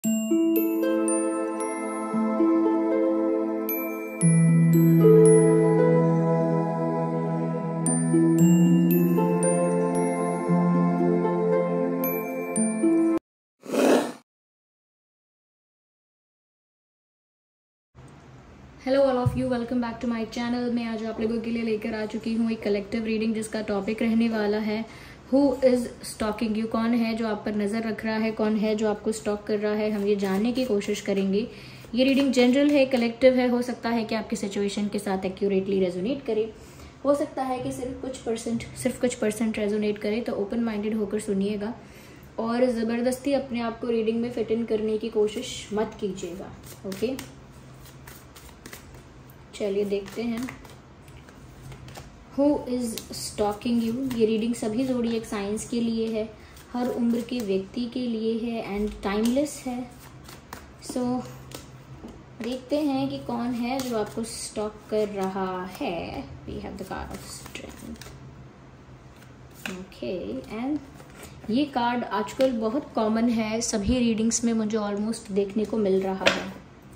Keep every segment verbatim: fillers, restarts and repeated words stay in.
Hello all of you, welcome back to my channel. मैं आज आप लोगों के लिए लेकर आ चुकी हूँ एक कलेक्टिव रीडिंग जिसका टॉपिक रहने वाला है हु इज़ स्टॉकिंग यू। कौन है जो आप पर नज़र रख रहा है, कौन है जो आपको स्टॉक कर रहा है, हम ये जानने की कोशिश करेंगे। ये रीडिंग जनरल है, कलेक्टिव है। हो सकता है कि आपकी सिचुएशन के साथ एक्यूरेटली रेजोनेट करे, हो सकता है कि सिर्फ कुछ परसेंट सिर्फ कुछ परसेंट रेजोनेट करे। तो ओपन माइंडेड होकर सुनिएगा और ज़बरदस्ती अपने आप को रीडिंग में फिट इन करने की कोशिश मत कीजिएगा। ओके, चलिए देखते हैं हु इज़ स्टॉकिंग यू। ये रीडिंग सभी ज़ोडिएक साइंस के लिए है, हर उम्र के व्यक्ति के लिए है एंड टाइमलेस है। सो so, देखते हैं कि कौन है जो आपको स्टॉक कर रहा है। We have the card of strength. Okay, and ये कार्ड आजकल बहुत कॉमन है, सभी रीडिंग्स में मुझे ऑलमोस्ट देखने को मिल रहा है।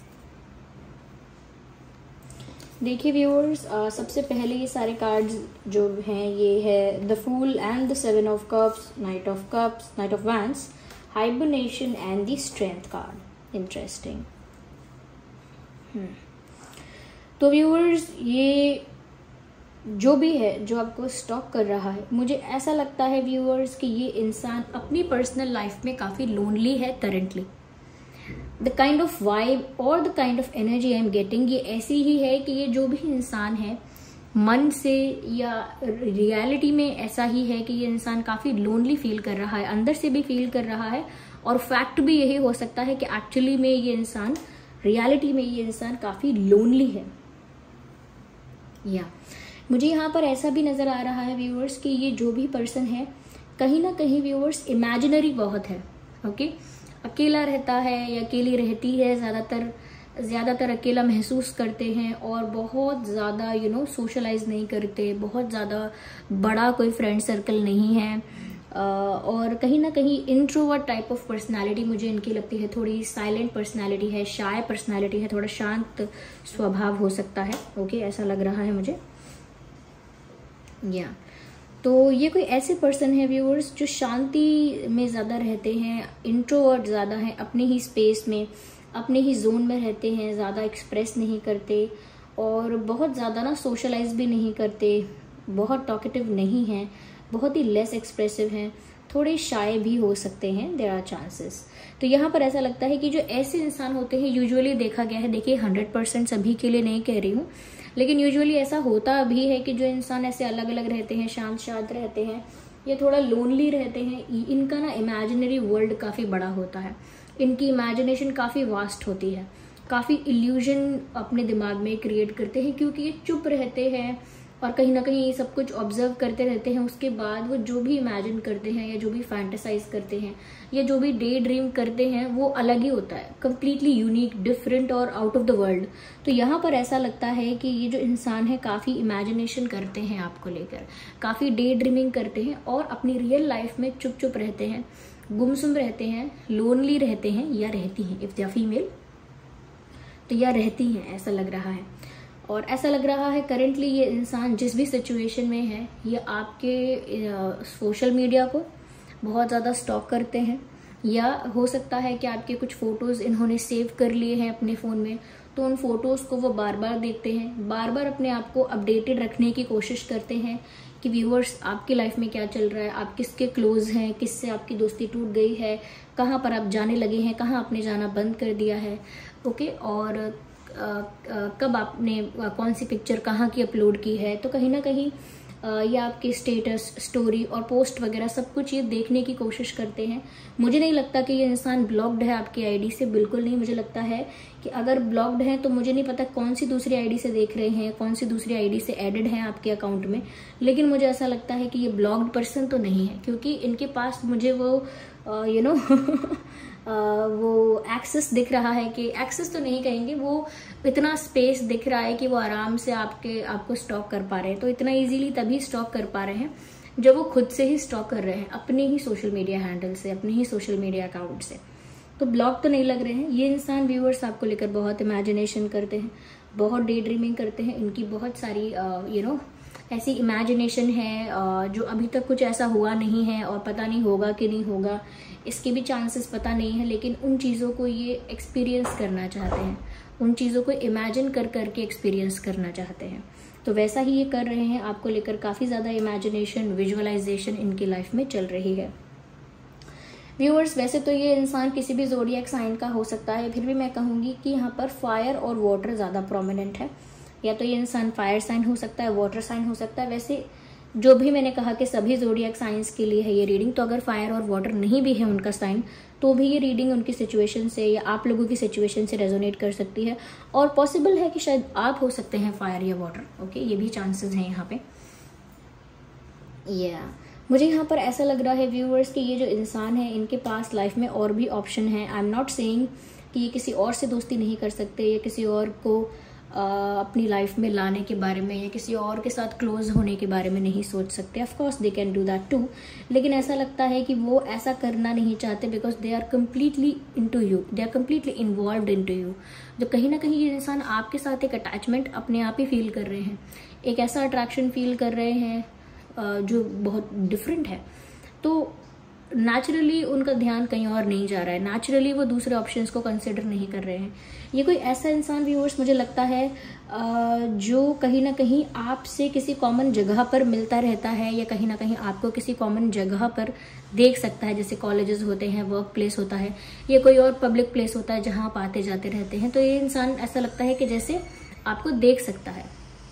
देखिए व्यूअर्स, सबसे पहले ये सारे कार्ड्स जो हैं ये है the fool and the seven of cups, knight of cups, knight of wands, hibernation and the strength card. Interesting. तो व्यूअर्स, ये जो भी है जो आपको स्टॉक कर रहा है, मुझे ऐसा लगता है व्यूअर्स कि ये इंसान अपनी पर्सनल लाइफ में काफ़ी लोनली है currently. The kind of vibe और the kind of energy I am getting ये ऐसी ही है कि ये जो भी इंसान है मन से या रियलिटी में ऐसा ही है कि ये इंसान काफ़ी लोनली फील कर रहा है, अंदर से भी फील कर रहा है। और फैक्ट भी यही हो सकता है कि एक्चुअली में ये इंसान रियलिटी में ये इंसान काफ़ी लोनली है। या मुझे यहाँ पर ऐसा भी नज़र आ रहा है व्यूअर्स कि ये जो भी पर्सन है कहीं ना कहीं व्यूअर्स इमेजिनरी बहुत है। ओके, अकेला रहता है या अकेली रहती है, ज़्यादातर ज़्यादातर अकेला महसूस करते हैं और बहुत ज़्यादा यू नो सोशलाइज नहीं करते, बहुत ज़्यादा बड़ा कोई फ्रेंड सर्कल नहीं है। और कहीं ना कहीं इंट्रोवर्ट टाइप ऑफ पर्सनालिटी मुझे इनकी लगती है, थोड़ी साइलेंट पर्सनालिटी है, शाय पर्सनालिटी है, थोड़ा शांत स्वभाव हो सकता है। ओके, ऐसा लग रहा है मुझे। या तो ये कोई ऐसे पर्सन है व्यूअर्स जो शांति में ज़्यादा रहते हैं, इंट्रोवर्ट ज़्यादा हैं, अपने ही स्पेस में, अपने ही जोन में रहते हैं, ज़्यादा एक्सप्रेस नहीं करते और बहुत ज़्यादा ना सोशलाइज भी नहीं करते, बहुत टॉकेटिव नहीं हैं, बहुत ही लेस एक्सप्रेसिव हैं, थोड़े शाय भी हो सकते हैं, देयर आर चांसेस। तो यहाँ पर ऐसा लगता है कि जो ऐसे इंसान होते हैं यूजुअली देखा गया है, देखिए हंड्रेड परसेंट सभी के लिए नहीं कह रही हूँ, लेकिन यूजुअली ऐसा होता भी है कि जो इंसान ऐसे अलग अलग रहते हैं, शांत शांत रहते हैं, ये थोड़ा लोनली रहते हैं, इनका ना इमेजिनरी वर्ल्ड काफ़ी बड़ा होता है, इनकी इमेजिनेशन काफ़ी वास्ट होती है, काफ़ी इल्यूजन अपने दिमाग में क्रिएट करते हैं क्योंकि ये चुप रहते हैं और कहीं ना कहीं ये सब कुछ ऑब्जर्व करते रहते हैं। उसके बाद वो जो भी इमेजिन करते हैं या जो भी फैंटेसाइज करते हैं या जो भी डे ड्रीम करते हैं वो अलग ही होता है, कम्प्लीटली यूनिक, डिफरेंट और आउट ऑफ द वर्ल्ड। तो यहाँ पर ऐसा लगता है कि ये जो इंसान है काफ़ी इमेजिनेशन करते हैं आपको लेकर, काफ़ी डे ड्रीमिंग करते हैं और अपनी रियल लाइफ में चुप चुप रहते हैं, गुमसुम रहते हैं, लोनली रहते हैं या रहती हैं, इफ दे आर फीमेल तो या रहती हैं, ऐसा लग रहा है। और ऐसा लग रहा है करेंटली ये इंसान जिस भी सिचुएशन में है ये आपके सोशल मीडिया को बहुत ज़्यादा स्टॉक करते हैं, या हो सकता है कि आपके कुछ फ़ोटोज़ इन्होंने सेव कर लिए हैं अपने फ़ोन में, तो उन फोटोज़ को वो बार बार देखते हैं, बार बार अपने आप को अपडेटेड रखने की कोशिश करते हैं कि व्यूअर्स आपकी लाइफ में क्या चल रहा है, आप किसके क्लोज हैं, किससे आपकी दोस्ती टूट गई है, कहाँ पर आप जाने लगे हैं, कहाँ आपने जाना बंद कर दिया है। ओके, और आ, आ, कब आपने आ, कौन सी पिक्चर कहाँ की अपलोड की है। तो कहीं ना कहीं या आपके स्टेटस, स्टोरी और पोस्ट वगैरह सब कुछ ये देखने की कोशिश करते हैं। मुझे नहीं लगता कि ये इंसान ब्लॉक्ड है आपकी आईडी से, बिल्कुल नहीं। मुझे लगता है कि अगर ब्लॉक्ड है तो मुझे नहीं पता कौन सी दूसरी आईडी से देख रहे हैं, कौन सी दूसरी आईडी से एडेड है आपके अकाउंट में, लेकिन मुझे ऐसा लगता है कि ये ब्लॉक्ड पर्सन तो नहीं है, क्योंकि इनके पास मुझे वो यू नो वो एक्सेस दिख रहा है कि एक्सेस तो नहीं कहेंगे, वो इतना स्पेस दिख रहा है कि वो आराम से आपके आपको स्टॉक कर पा रहे हैं। तो इतना इजीली तभी स्टॉक कर पा रहे हैं जब वो खुद से ही स्टॉक कर रहे हैं, अपने ही सोशल मीडिया हैंडल से, अपने ही सोशल मीडिया अकाउंट से। तो ब्लॉक तो नहीं लग रहे हैं। ये इंसान व्यूअर्स आपको लेकर बहुत इमेजिनेशन करते हैं, बहुत डे ड्रीमिंग करते हैं। इनकी बहुत सारी यू नो ऐसी इमेजिनेशन है uh, जो अभी तक कुछ ऐसा हुआ नहीं है और पता नहीं होगा कि नहीं होगा, इसके भी चांसेस पता नहीं है, लेकिन उन चीज़ों को ये एक्सपीरियंस करना चाहते हैं, उन चीज़ों को इमेजिन कर करके एक्सपीरियंस करना चाहते हैं। तो वैसा ही ये कर रहे हैं, आपको लेकर काफ़ी ज़्यादा इमेजिनेशन, विजुअलाइजेशन इनकी लाइफ में चल रही है। व्यूअर्स, वैसे तो ये इंसान किसी भी ज़ोडिएक साइन का हो सकता है, फिर भी मैं कहूँगी कि यहाँ पर फायर और वाटर ज़्यादा प्रोमिनेंट है। या तो ये इंसान फायर साइन हो सकता है, वाटर साइन हो सकता है। वैसे जो भी मैंने कहा कि सभी ज़ोडिएक साइंस के लिए है ये रीडिंग, तो अगर फायर और वाटर नहीं भी है उनका साइन, तो भी ये रीडिंग उनकी सिचुएशन से या आप लोगों की सिचुएशन से रेजोनेट कर सकती है। और पॉसिबल है कि शायद आप हो सकते हैं फायर या वाटर। ओके, ये भी चांसेस हैं यहाँ पे। या yeah. मुझे यहाँ पर ऐसा लग रहा है व्यूअर्स कि ये जो इंसान है, इनके पास लाइफ में और भी ऑप्शन है। आई एम नॉट सेइंग कि ये किसी और से दोस्ती नहीं कर सकते या किसी और को आ, अपनी लाइफ में लाने के बारे में या किसी और के साथ क्लोज होने के बारे में नहीं सोच सकते। Of course they can do that too, लेकिन ऐसा लगता है कि वो ऐसा करना नहीं चाहते because they are completely into you, they are completely involved into you. जो कहीं ना कहीं ये इंसान आपके साथ एक अटैचमेंट अपने आप ही फील कर रहे हैं, एक ऐसा अट्रैक्शन फील कर रहे हैं जो बहुत डिफरेंट है। तो नेचुरली उनका ध्यान कहीं और नहीं जा रहा है, नेचुरली वो दूसरे ऑप्शंस को कंसिडर नहीं कर रहे हैं। ये कोई ऐसा इंसान व्यूअर्स मुझे लगता है जो कहीं ना कहीं आपसे किसी कॉमन जगह पर मिलता रहता है या कहीं ना कहीं आपको किसी कॉमन जगह पर देख सकता है, जैसे कॉलेजेस होते हैं, वर्क प्लेस होता है या कोई और पब्लिक प्लेस होता है जहाँ आप आते जाते रहते हैं। तो ये इंसान ऐसा लगता है कि जैसे आपको देख सकता है।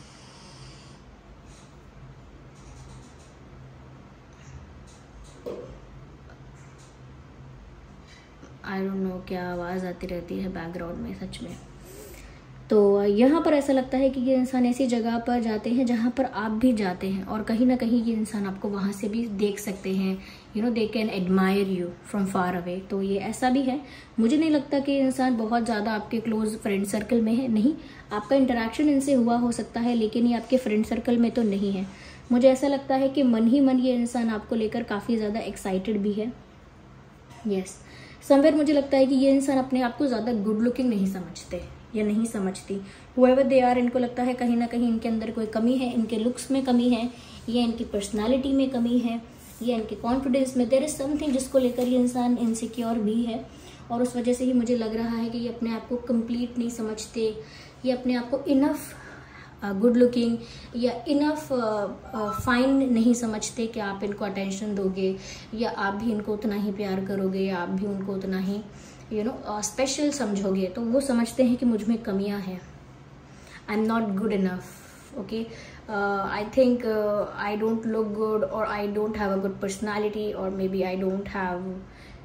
आई डोंट नो क्या आवाज़ आती रहती है बैकग्राउंड में सच में। तो यहाँ पर ऐसा लगता है कि ये इंसान ऐसी जगह पर जाते हैं जहाँ पर आप भी जाते हैं और कहीं ना कहीं ये इंसान आपको वहाँ से भी देख सकते हैं। You know they can admire you from far away. तो ये ऐसा भी है। मुझे नहीं लगता कि इंसान बहुत ज़्यादा आपके क्लोज फ्रेंड सर्कल में है, नहीं, आपका इंटरेक्शन इनसे हुआ हो सकता है लेकिन ये आपके फ्रेंड सर्कल में तो नहीं है। मुझे ऐसा लगता है कि मन ही मन ये इंसान आपको लेकर काफ़ी ज़्यादा एक्साइटेड भी है। यस, समवेयर मुझे लगता है कि ये इंसान अपने आप को ज़्यादा गुड लुकिंग नहीं समझते या नहीं समझती। हुएवर दे आर, इनको लगता है कहीं ना कहीं इनके अंदर कोई कमी है, इनके लुक्स में कमी है या इनकी पर्सनालिटी में कमी है या इनके कॉन्फिडेंस में। देयर इज समथिंग जिसको लेकर ये इंसान इनसिक्योर भी है और उस वजह से ही मुझे लग रहा है कि ये अपने आप को कंप्लीट नहीं समझते, ये अपने आप को इनफ गुड लुकिंग या इनफ फाइन नहीं समझते कि आप इनको अटेंशन दोगे या आप भी इनको उतना ही प्यार करोगे या आप भी उनको उतना ही यू नो स्पेशल समझोगे। तो वो समझते हैं कि मुझ में कमियां हैं, I am not good enough. Okay, I think I don't look good और I don't have a good personality और maybe I don't have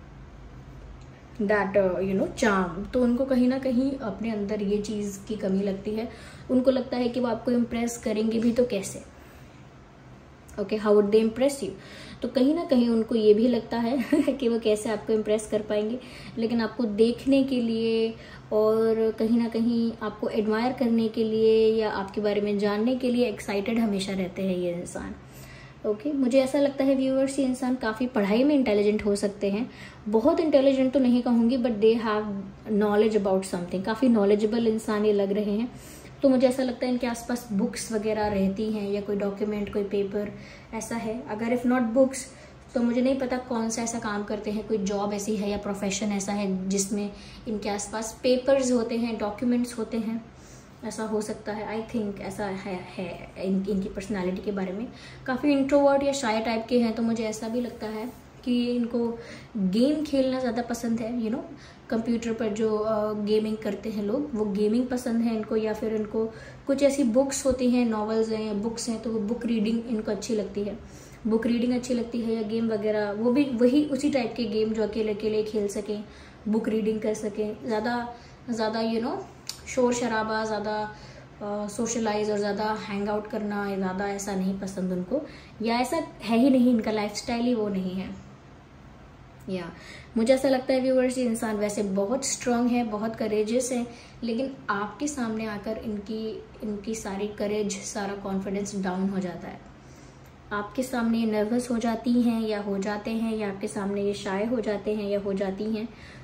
that you know charm. तो उनको कहीं ना कहीं अपने अंदर ये चीज़ की कमी लगती है। उनको लगता है कि वो आपको इम्प्रेस करेंगे भी तो कैसे। Okay, how would they impress you. तो कहीं ना कहीं उनको ये भी लगता है कि वो कैसे आपको इम्प्रेस कर पाएंगे, लेकिन आपको देखने के लिए और कहीं ना कहीं आपको एडमायर करने के लिए या आपके बारे में जानने के लिए एक्साइटेड हमेशा रहते हैं ये इंसान। ओके okay, मुझे ऐसा लगता है व्यूअर्स ये इंसान काफ़ी पढ़ाई में इंटेलिजेंट हो सकते हैं। बहुत इंटेलिजेंट तो नहीं कहूँगी but they have knowledge about something. काफ़ी नॉलेजेबल इंसान ये लग रहे हैं। तो मुझे ऐसा लगता है इनके आसपास बुक्स वगैरह रहती हैं या कोई डॉक्यूमेंट, कोई पेपर ऐसा है। अगर इफ़ नॉट बुक्स तो मुझे नहीं पता कौन सा ऐसा काम करते हैं, कोई जॉब ऐसी है या प्रोफेशन ऐसा है जिसमें इनके आसपास पेपर्स होते हैं, डॉक्यूमेंट्स होते हैं। ऐसा हो सकता है, आई थिंक ऐसा है, है इन, इनकी पर्सनालिटी के बारे में। काफ़ी इंट्रोवर्ट या शाय टाइप के हैं। तो मुझे ऐसा भी लगता है कि इनको गेम खेलना ज़्यादा पसंद है। यू नो कंप्यूटर पर जो गेमिंग uh, करते हैं लोग, वो गेमिंग पसंद है इनको, या फिर इनको कुछ ऐसी बुक्स होती हैं, नॉवेल्स हैं या बुक्स हैं, तो वो बुक रीडिंग इनको अच्छी लगती है। बुक रीडिंग अच्छी लगती है या गेम वगैरह, वो भी वही उसी टाइप के गेम जो अकेले अकेले खेल सकें, बुक रीडिंग कर सकें। ज़्यादा ज़्यादा यू नो शोर शराबा, ज़्यादा सोशलाइज और ज़्यादा हैंग आउट करना ज़्यादा ऐसा नहीं पसंद उनको, या ऐसा है ही नहीं, इनका लाइफस्टाइल ही वो नहीं है। या मुझे ऐसा लगता है व्यूअर्स ये इंसान वैसे बहुत स्ट्रांग है, बहुत करेजियस है, लेकिन आपके सामने आकर इनकी इनकी सारी करेज, सारा कॉन्फिडेंस डाउन हो जाता है। आपके सामने ये नर्वस हो जाती हैं या हो जाते हैं, या आपके सामने ये शाय हो जाते हैं या हो जाती हैं,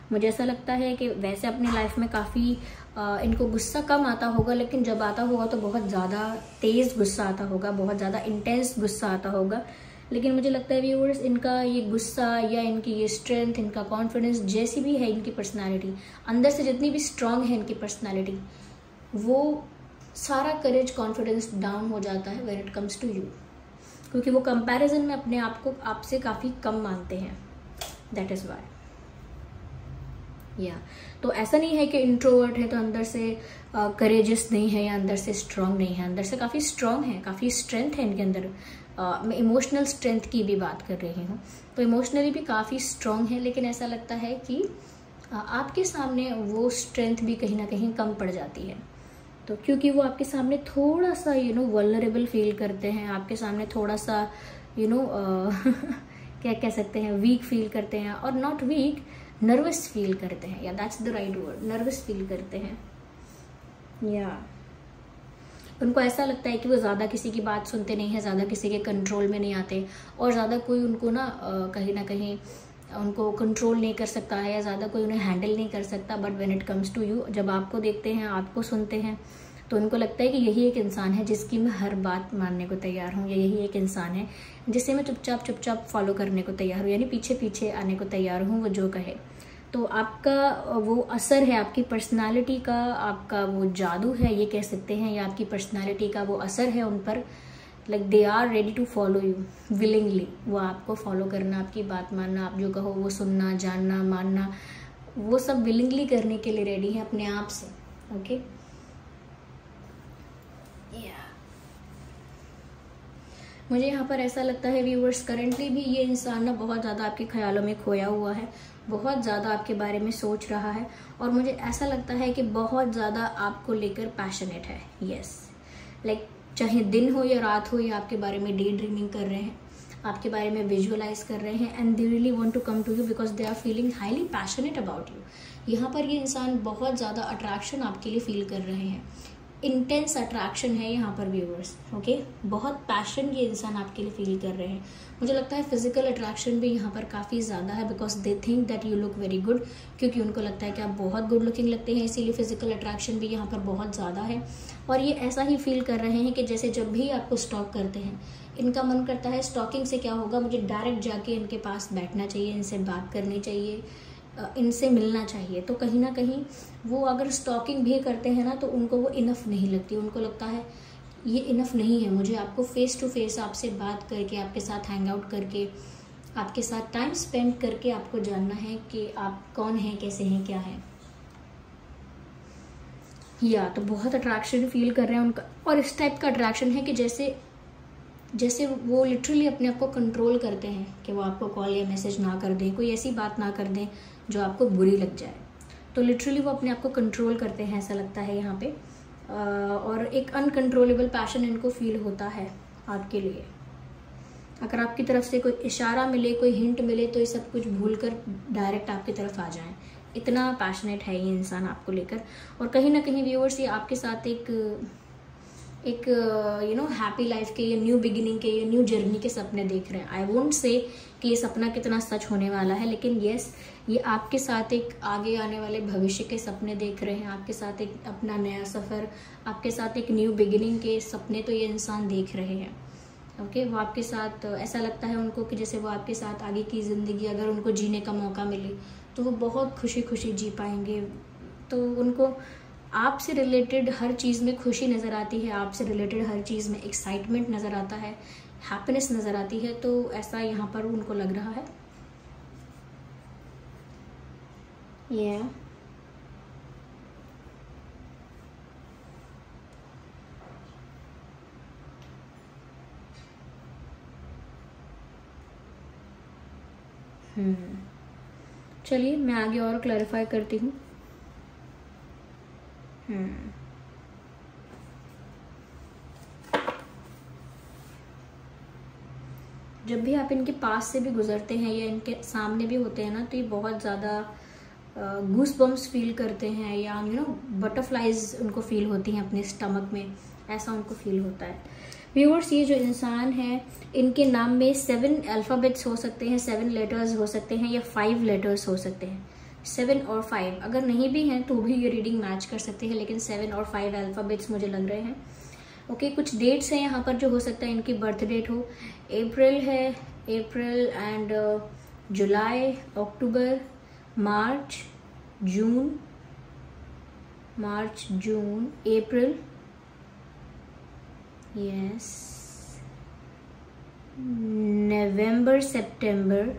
मुझे ऐसा लगता है कि वैसे अपनी लाइफ में काफ़ी इनको गुस्सा कम आता होगा, लेकिन जब आता होगा तो बहुत ज़्यादा तेज़ गुस्सा आता होगा, बहुत ज़्यादा इंटेंस गुस्सा आता होगा। लेकिन मुझे लगता है व्यूअर्स, इनका ये गुस्सा या इनकी ये स्ट्रेंथ, इनका कॉन्फिडेंस, जैसी भी है इनकी पर्सनालिटी, अंदर से जितनी भी स्ट्रांग है इनकी पर्सनालिटी, वो सारा करेज, कॉन्फिडेंस डाउन हो जाता है when it comes to you, क्योंकि वो कंपैरिजन में अपने आप को आपसे काफ़ी कम मानते हैं। दैट इज़ वाई या तो ऐसा नहीं है कि इंट्रोवर्ट है तो अंदर से करेजियस uh, नहीं है या अंदर से स्ट्रांग नहीं है, अंदर से काफ़ी स्ट्रांग है, काफ़ी स्ट्रेंथ है इनके अंदर। uh, मैं इमोशनल स्ट्रेंथ की भी बात कर रही हूँ, तो इमोशनली भी काफ़ी स्ट्रांग है, लेकिन ऐसा लगता है कि uh, आपके सामने वो स्ट्रेंथ भी कहीं ना कहीं कम पड़ जाती है। तो क्योंकि वो आपके सामने थोड़ा सा यू नो वल्नरेबल फील करते हैं, आपके सामने थोड़ा सा यू नो क्या कह सकते हैं, वीक फील करते हैं, और नॉट वीक, नर्वस फील करते हैं, या that's the right word, nervous feel करते हैं। या उनको ऐसा लगता है कि वो ज़्यादा किसी की बात सुनते नहीं हैं, ज़्यादा किसी के कंट्रोल में नहीं आते, और ज़्यादा कोई उनको ना कहीं ना कहीं उनको कंट्रोल नहीं कर सकता है, या ज़्यादा कोई उन्हें हैंडल नहीं कर सकता। But when it comes to you, जब आपको देखते हैं, आपको सुनते हैं, तो उनको लगता है कि यही एक इंसान है जिसकी मैं हर बात मानने को तैयार हूँ, या यही एक इंसान है जिसे मैं चुपचाप चुपचाप फॉलो करने को तैयार हूँ, यानी पीछे पीछे आने को तैयार हूँ, वो जो कहे। तो आपका वो असर है, आपकी पर्सनालिटी का, आपका वो जादू है ये कह सकते हैं, या आपकी पर्सनालिटी का वो असर है उन पर, like they are ready to follow you willingly. वो आपको फॉलो करना, आपकी बात मानना, आप जो कहो वो सुनना, जानना, मानना, वो सब विलिंगली करने के लिए रेडी है अपने आप से। ओके, मुझे यहाँ पर ऐसा लगता है व्यूअर्स, करेंटली भी ये इंसान ना बहुत ज़्यादा आपके ख्यालों में खोया हुआ है, बहुत ज़्यादा आपके बारे में सोच रहा है, और मुझे ऐसा लगता है कि बहुत ज़्यादा आपको लेकर पैशनेट है। यस, लाइक चाहे दिन हो या रात हो, ये आपके बारे में डे ड्रीमिंग कर रहे हैं, आपके बारे में विजुअलाइज कर रहे हैं, and they really want to come to you because they are feeling highly passionate about you. यहाँ पर ये इंसान बहुत ज़्यादा अट्रैक्शन आपके लिए फील कर रहे हैं, इंटेंस अट्रैक्शन है यहाँ पर व्यूअर्स। ओके, बहुत पैशन ये इंसान आपके लिए फील कर रहे हैं। मुझे लगता है फिजिकल अट्रैक्शन भी यहाँ पर काफ़ी ज़्यादा है, because they think that you look very good, क्योंकि उनको लगता है कि आप बहुत गुड लुकिंग लगते हैं, इसीलिए फिजिकल अट्रैक्शन भी यहाँ पर बहुत ज़्यादा है। और ये ऐसा ही फील कर रहे हैं कि जैसे जब भी आपको स्टॉक करते हैं, इनका मन करता है स्टॉकिंग से क्या होगा, मुझे डायरेक्ट जाके इनके पास बैठना चाहिए, इनसे बात करनी चाहिए, इनसे मिलना चाहिए। तो कहीं ना कहीं वो अगर स्टॉकिंग भी करते हैं ना, तो उनको वो इनफ नहीं लगती, उनको लगता है ये इनफ नहीं है, मुझे आपको फेस टू फेस आपसे बात करके, आपके साथ हैंग आउट करके, आपके साथ टाइम स्पेंड करके आपको जानना है कि आप कौन हैं, कैसे हैं, क्या है। या तो बहुत अट्रैक्शन फील कर रहे हैं उनका, और इस टाइप का अट्रैक्शन है कि जैसे जैसे वो लिटरली अपने आप को कंट्रोल करते हैं कि वो आपको कॉल या मैसेज ना कर दें, कोई ऐसी बात ना कर दें जो आपको बुरी लग जाए। तो लिटरली वो अपने आप को कंट्रोल करते हैं, ऐसा लगता है यहाँ पे। और एक अनकंट्रोलेबल पैशन इनको फील होता है आपके लिए। अगर आपकी तरफ से कोई इशारा मिले, कोई हिंट मिले, तो ये सब कुछ भूलकर डायरेक्ट आपकी तरफ आ जाएं। इतना पैशनेट है ये इंसान आपको लेकर। और कहीं ना कहीं व्यूअर्स, ये आपके साथ एक एक यू नो हैप्पी लाइफ के, ये न्यू बिगिनिंग के, ये न्यू जर्नी के सपने देख रहे हैं। आई वोंट से कि ये सपना कितना सच होने वाला है, लेकिन येस, ये आपके साथ एक आगे आने वाले भविष्य के सपने देख रहे हैं, आपके साथ एक अपना नया सफ़र, आपके साथ एक न्यू बिगिनिंग के सपने तो ये इंसान देख रहे हैं। Okay okay? वो आपके साथ, ऐसा लगता है उनको कि जैसे वो आपके साथ आगे की ज़िंदगी अगर उनको जीने का मौका मिले तो वो बहुत खुशी खुशी जी पाएंगे। तो उनको आपसे रिलेटेड हर चीज़ में खुशी नज़र आती है, आपसे रिलेटेड हर चीज़ में एक्साइटमेंट नज़र आता है, हैप्पीनेस नज़र आती है। तो ऐसा यहाँ पर उनको लग रहा है। ये yeah. हम्म चलिए मैं आगे और क्लैरिफाई करती हूँ। हम्म जब भी आप इनके पास से भी गुजरते हैं या इनके सामने भी होते हैं ना, तो ये बहुत ज़्यादा गूस बम्स फील करते हैं, या यू नो बटरफ्लाइज उनको फील होती हैं अपने स्टमक में, ऐसा उनको फील होता है। व्यूअर्स, ये जो इंसान है, इनके नाम में सेवन अल्फ़ाबेट्स हो सकते हैं, सेवन लेटर्स हो सकते हैं, या फाइव लेटर्स हो सकते हैं। सेवन और फाइव, अगर नहीं भी हैं तो भी ये रीडिंग मैच कर सकते हैं, लेकिन सेवन और फाइव अल्फ़ाबेट्स मुझे लग रहे हैं। ओके okay, कुछ डेट्स हैं यहाँ पर जो हो सकता है इनकी बर्थ डेट हो। अप्रैल है, अप्रैल and July, October, March, June, March, June, April, yes, नवंबर, सितंबर,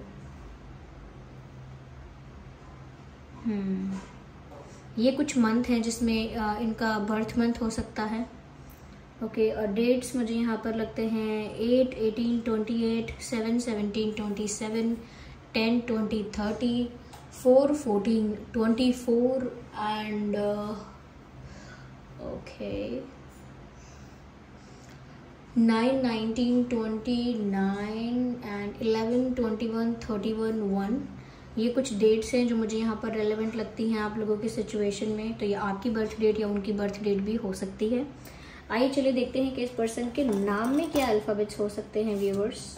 हम्म ये कुछ मंथ हैं जिसमें आ, इनका बर्थ मंथ हो सकता है। ओके okay, और डेट्स मुझे यहाँ पर लगते हैं eight, eighteen, twenty eight, seven, seventeen, twenty seven, ten, twenty, thirty, four, fourteen, twenty four and okay nine, nineteen, twenty nine and eleven, twenty one, thirty one, one. ये कुछ dates हैं जो मुझे यहाँ पर रेलेवेंट लगती हैं आप लोगों की सिचुएशन में। तो ये आपकी बर्थ डेट या उनकी बर्थ डेट भी हो सकती है। आइए चलिए देखते हैं कि इस पर्सन के नाम में क्या अल्फ़ाबेट्स हो सकते हैं viewers.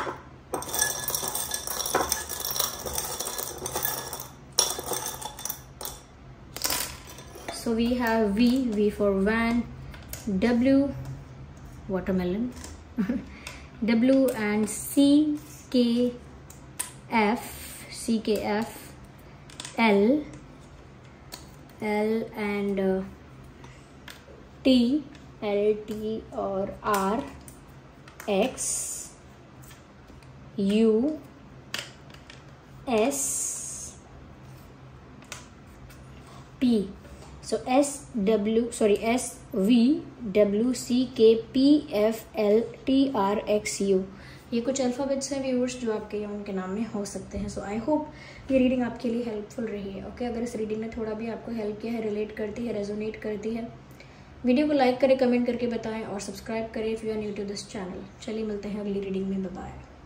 So we have V, V for van, W, watermelon, W and C K F, C K F, L, L and T, L, T और R, X, U, S, P. So S W sorry S V W C K P F L T R X U, ये कुछ alphabets हैं viewers जो आपके या उनके नाम में हो सकते हैं। सो आई होप ये रीडिंग आपके लिए हेल्पफुल रही है। Okay okay? अगर इस रीडिंग ने थोड़ा भी आपको हेल्प किया है, रिलेट करती है, रेजोनेट करती है, वीडियो को लाइक करें, कमेंट करके बताएं और सब्सक्राइब करें if you are new to this channel. चलिए मिलते हैं अगली रीडिंग में, बाय बाय।